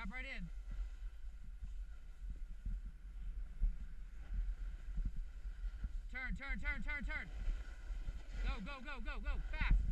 Drop right in. Turn, turn, turn, turn, turn. Go, go, go, go, go, fast.